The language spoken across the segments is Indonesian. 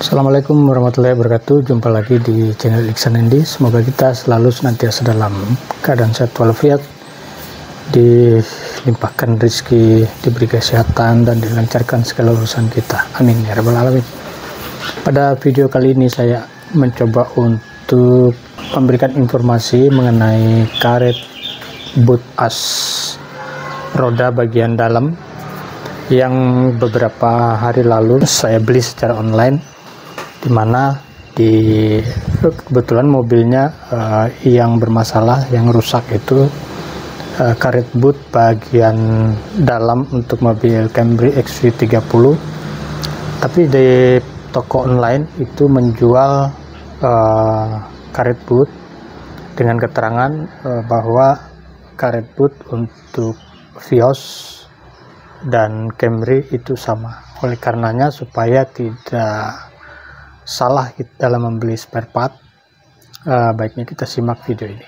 Assalamualaikum warahmatullahi wabarakatuh. Jumpa lagi di channel Iksan Endi. Semoga kita selalu senantiasa dalam keadaan sehat walafiat, dilimpahkan rezeki, diberi kesehatan, dan dilancarkan segala urusan kita. Amin ya rabbal alamin. Pada video kali ini saya mencoba untuk memberikan informasi mengenai karet boot as roda bagian dalam yang beberapa hari lalu saya beli secara online, dimana kebetulan mobilnya yang bermasalah, yang rusak itu karet boot bagian dalam untuk mobil Camry XV30. Tapi di toko online itu menjual karet boot dengan keterangan bahwa karet boot untuk Vios dan Camry itu sama. Oleh karenanya, supaya tidak salah dalam membeli spare part, baiknya kita simak video ini.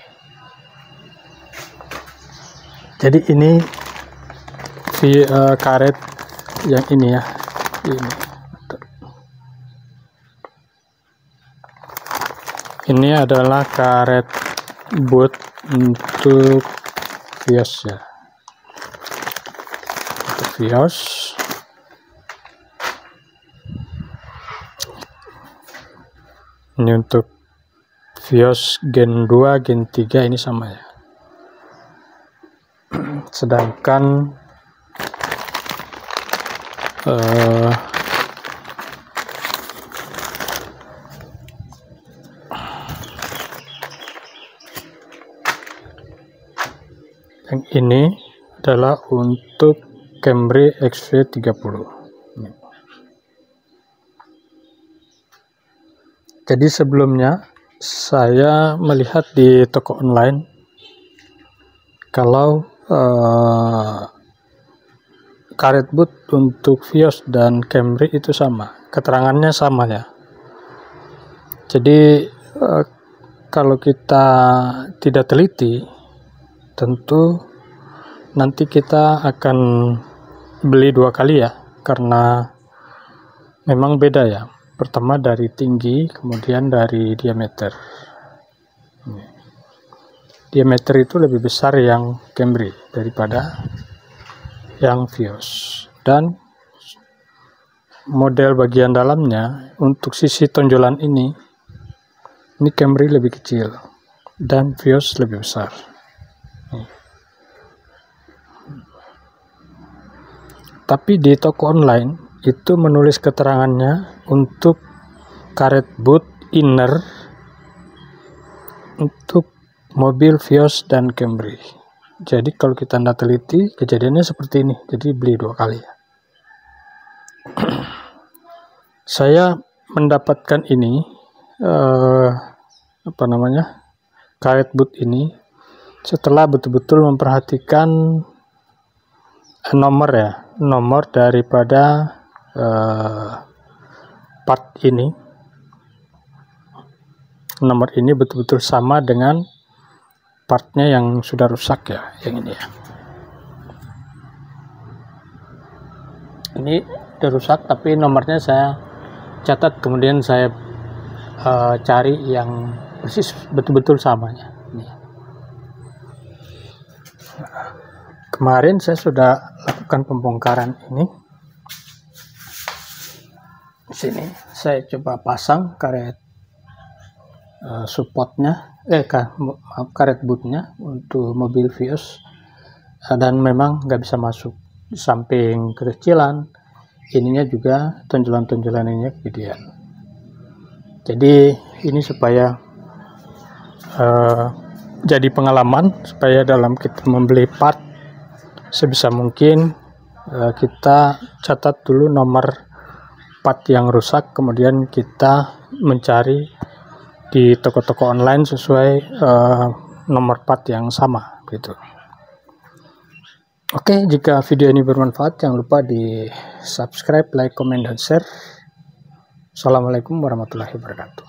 Jadi ini karet yang ini ya, ini adalah karet boot untuk Vios ya, untuk Vios. Ini untuk Vios Gen 2, Gen 3 ini sama ya. Sedangkan yang ini adalah untuk Camry XV30. Jadi sebelumnya saya melihat di toko online kalau karet boot untuk Vios dan Camry itu sama, keterangannya sama ya. Jadi kalau kita tidak teliti, tentu nanti kita akan beli dua kali ya, karena memang beda ya. Pertama dari tinggi, kemudian dari diameter. Diameter itu lebih besar yang Camry daripada yang Vios. Dan model bagian dalamnya untuk sisi tonjolan ini Camry lebih kecil dan Vios lebih besar. Tapi di toko online itu menulis keterangannya untuk karet boot inner untuk mobil Vios dan Camry. Jadi kalau kita tidak teliti, kejadiannya seperti ini. Jadi beli dua kali. Saya mendapatkan ini karet boot ini setelah betul-betul memperhatikan nomor daripada part ini. Nomor ini betul-betul sama dengan partnya yang sudah rusak ya, yang ini ya. Ini sudah rusak, tapi nomornya saya catat, kemudian saya cari yang persis betul-betul samanya. Kemarin saya sudah lakukan pembongkaran ini. Di sini saya coba pasang karet karet bootnya untuk mobil Vios, dan memang nggak bisa masuk. Di samping kekecilan, ininya juga tonjolan-tonjolan ini kegedean. Jadi ini supaya jadi pengalaman, supaya dalam kita membeli part sebisa mungkin kita catat dulu nomor part yang rusak, kemudian kita mencari di toko-toko online sesuai nomor part yang sama gitu. Oke, jika video ini bermanfaat, jangan lupa di subscribe, like, comment, dan share. Assalamualaikum warahmatullahi wabarakatuh.